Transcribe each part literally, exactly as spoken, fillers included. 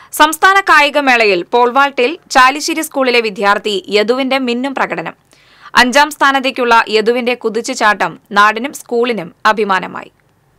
സംസ്ഥാന കായികമേളയിൽ പോൾവാൾട്ടിൽ ചാലിശ്ശേരി സ്കൂളിലെ വിദ്യാർത്ഥി യദുവിന്റെ മിന്നും പ്രകടനം. അഞ്ചാം സ്ഥാനത്തേക്കുള്ള യദുവിന്റെ കുതിച്ചുചാട്ടം നാടിനും സ്കൂളിനും അഭിമാനമായി.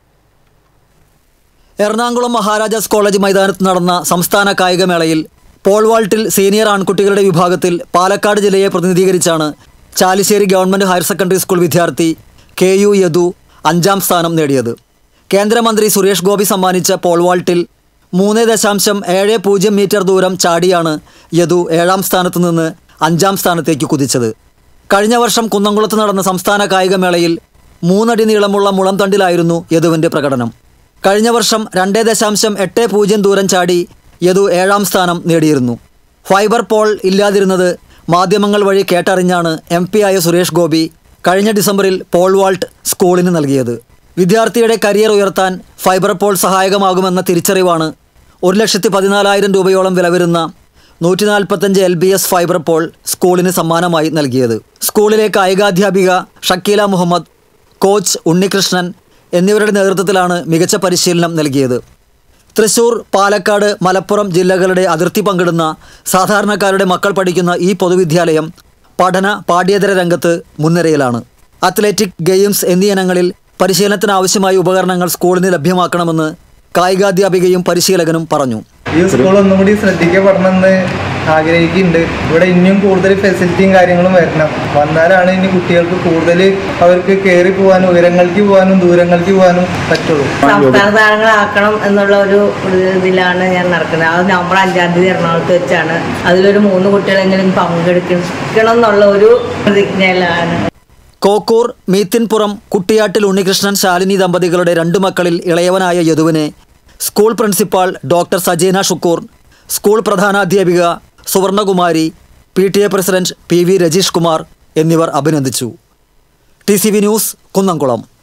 എറണാകുളം മഹാരാജാസ് കോളേജ് മൈതാനത്ത് നടന്ന സംസ്ഥാന കായികമേളയിൽ പോൾവാൾട്ടിൽ സീനിയർ ആൺകുട്ടികളുടെ വിഭാഗത്തിൽ പാലക്കാട് ജില്ലയെ പ്രതിനിധീകരിച്ചാണ് Chalissery government higher secondary school വിദ്യാർത്ഥി കെ യു യദു അഞ്ചാം സ്ഥാനം നേടിയത്. കേന്ദ്രമന്ത്രി സുരേഷ് ഗോപി സമ്മാനിച്ച പോൾവാൾട്ടിൽ മൂന്ന് ദശാംശം ഏഴ് പൂജ്യം മീറ്റർ ദൂരം ചാടിയാണ് യദു ഏഴാം സ്ഥാനത്ത് നിന്ന് അഞ്ചാം സ്ഥാനത്തേക്ക് കുതിച്ചത്. കഴിഞ്ഞ വർഷം കുന്നംകുളത്ത് നടന്ന സംസ്ഥാന കായികമേളയിൽ മൂന്നടി നീളമുള്ള മുളംതണ്ടിലായിരുന്നു യദുവിൻ്റെ പ്രകടനം. കഴിഞ്ഞ വർഷം രണ്ട് ദശാംശം എട്ട് പൂജ്യം ദൂരം ചാടി യദു ഏഴാം സ്ഥാനം നേടിയിരുന്നു. ഫൈബർ പോൾ ഇല്ലാതിരുന്നത് മാധ്യമങ്ങൾ വഴി കേട്ടറിഞ്ഞാണ് എം പി ആയ സുരേഷ് ഗോപി കഴിഞ്ഞ ഡിസംബറിൽ പോൾവാൾട്ട് സ്കൂളിന് നൽകിയത്. വിദ്യാർത്ഥിയുടെ കരിയർ ഉയർത്താൻ ഫൈബർ പോൾ സഹായകമാകുമെന്ന തിരിച്ചറിവാണ് ഒരു ലക്ഷത്തി പതിനാലായിരം രൂപയോളം വില വരുന്ന നൂറ്റി നാൽപ്പത്തഞ്ച് L B S fibre pole സ്കൂളിന് സമ്മാനമായി നൽകിയത്. സ്കൂളിലെ കായികാധ്യാപിക ഷക്കീല മുഹമ്മദ്, കോച്ച് ഉണ്ണികൃഷ്ണൻ എന്നിവരുടെ നേതൃത്വത്തിലാണ് മികച്ച പരിശീലനം നൽകിയത്. തൃശൂർ, പാലക്കാട്, മലപ്പുറം ജില്ലകളുടെ അതിർത്തി പങ്കിടുന്ന സാധാരണക്കാരുടെ മക്കൾ പഠിക്കുന്ന ഈ പൊതുവിദ്യാലയം പഠന പാഠ്യേതര രംഗത്ത് മുൻനിരയിലാണ്. അത്ലറ്റിക്, ഗെയിംസ് എന്നീ ഇനങ്ങളിൽ പരിശീലനത്തിനാവശ്യമായ ഉപകരണങ്ങൾ സ്കൂളിന് ലഭ്യമാക്കണമെന്ന് കായികാധ്യാപികയും പരിശീലകനും പറഞ്ഞു. ഈ സ്കൂൾ ഒന്നും കൂടി ശ്രദ്ധിക്കപ്പെടണമെന്ന് ആഗ്രഹിക്കുന്നുണ്ട്. ഇവിടെ ഇനിയും കൂടുതൽ ഫെസിലിറ്റിയും കാര്യങ്ങളും വരണം. വന്നാലാണ് ഇനി കുട്ടികൾക്ക് കൂടുതൽ അവർക്ക് കയറി പോകാനും ഉയരങ്ങൾക്ക് പോകാനും ദൂരങ്ങൾക്ക് പോകാനും പറ്റുള്ളൂ. സംസ്ഥാന താരങ്ങളാക്കണം എന്നുള്ള ഒരു ഇതിലാണ് ഞാൻ നടക്കുന്നത്. അത് നവംബർ അഞ്ചാം തീയതി എറണാകുളത്ത് വെച്ചാണ്. അതിലൊരു മൂന്ന് കുട്ടികളെങ്കിലും പങ്കെടുക്കണം എന്നുള്ള ഒരു പ്രതിജ്ഞയിലാണ്. കോക്കൂർ, മീത്തിൻപുറം, കുട്ടിയാട്ടിൽ ഉണ്ണികൃഷ്ണൻ, ശാലിനി ദമ്പതികളുടെ രണ്ടു മക്കളിൽ ഇളയവനായ യദുവിനെ school principal doctor Sajeena Shukoor, school പ്രധാനാധ്യാപിക Suvarnakumari, P T A president P V Rajeesh Kumar എന്നിവർ അഭിനന്ദിച്ചു. T C V news, Kunnamkulam.